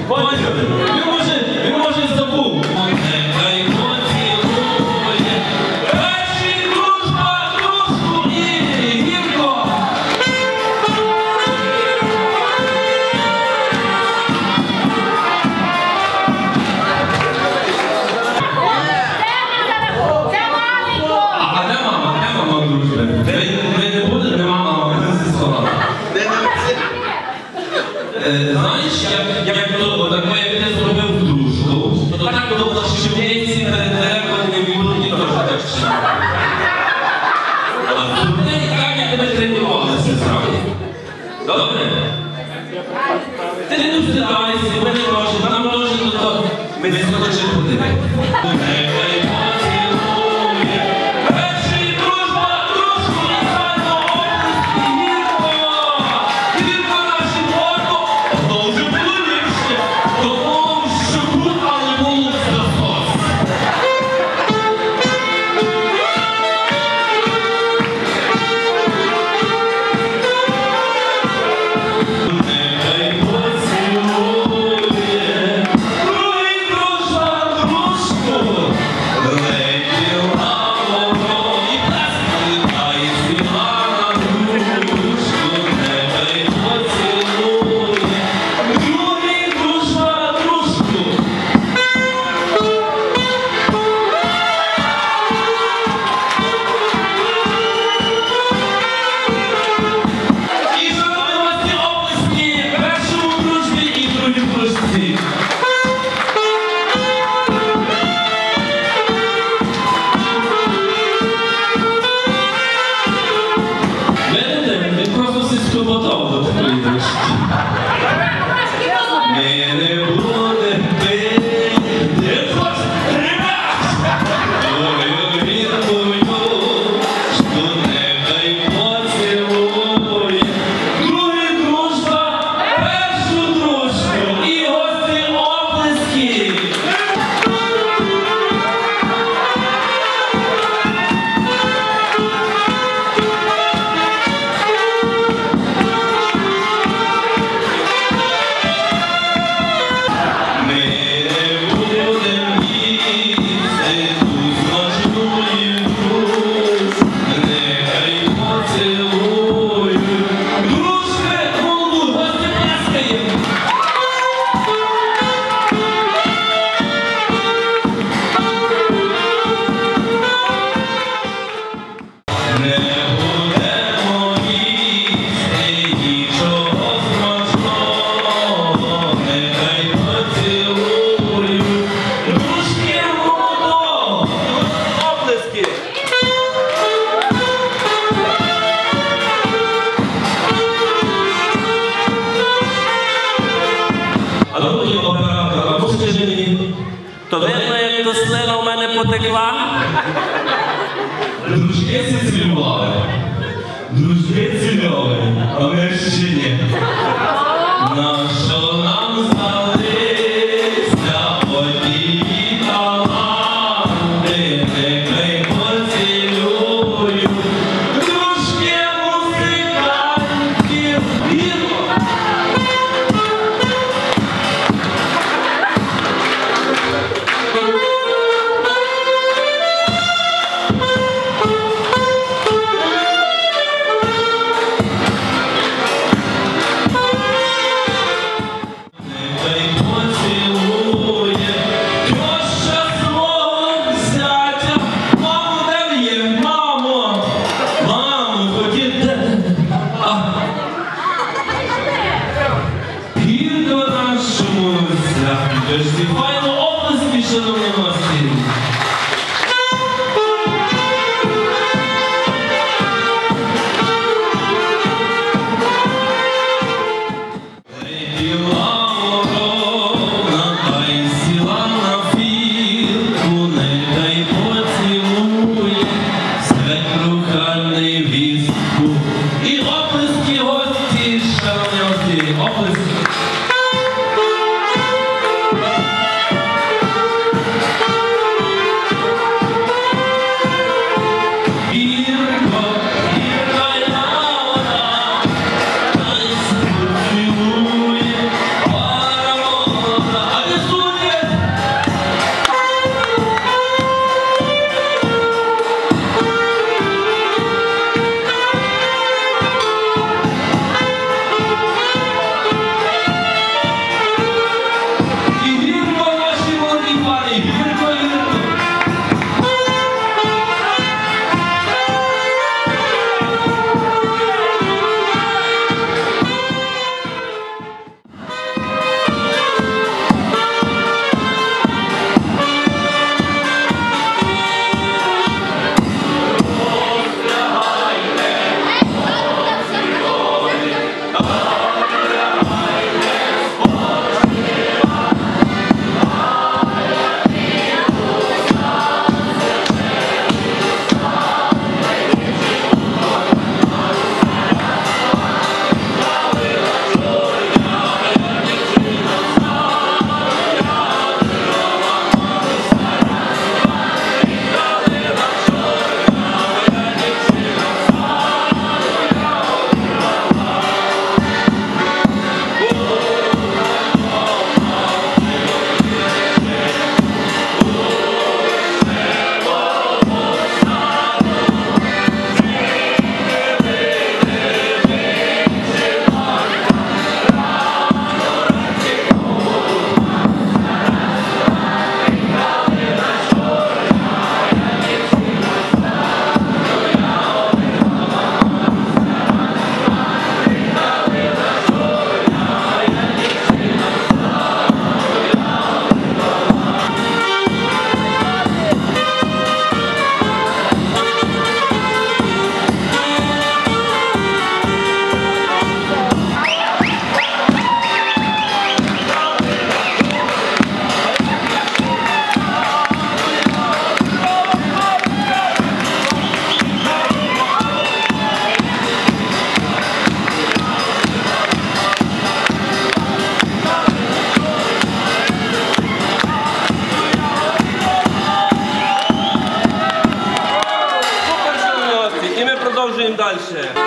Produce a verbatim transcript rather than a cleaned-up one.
Пане, ви може, ви може забув. Нехай поцілує перший дружба, дружку і гірко. А де мама? Де мама дружби? Ви не будете? Нема мама, ви не сховали. Знаєш, як, як то, таке, як ти зробив дружку, то так було в Шевченці, перед деревами не будуть і теж так ще. А тут не так, як тебе тренувалися справді. Добре? Ти не встидайся, ми не можемо, нам теж до того. Ми не хочемо подивити. Нехай поцілує перший дружба, дружку і файно області гірко. Гірко наші горко, то вже було ліпше, тому що кут, але було засос. Нехай поцілує другий дружба, дружку. Летіла ворог і плескала, і співала дружку. Нехай поцілує другий дружба, дружку. І зробилася області першому дружбі і другій дружбі. Видите, він просто все скоботав до такої дружки. Ми не будемо пити, хоч ребят! Твою рідкую, що нехай поцілує другий дружба, першу дружку і гості оплески. Ми не будем їсти ту смачну їду, нехай поцілують дружки, голубу, гості плескаємо. Не будемо їсти нічого смачного, нехай поцілують дружки молодого. Оплески! А ну, тоді оператор, а ну скажи мені, То видно, як то слина в мене потекла. дружки цілювали, дружки цільові, а ми ще ні. На що нам здалися одні таланти, нехай поцілують дружки музикантів. Гірко! Нехай поцілує тьоща свого зятя. Мамо, де ви є? Мамо! Мамо, ходіть. А. Гірко нашому зятю. Тож файно оплески, шановні гості. Летіла ворона, та й сіла на фірку, нехай поцілує свекрухальний вістку. І оплески гості, шановні гості, оплески. ще.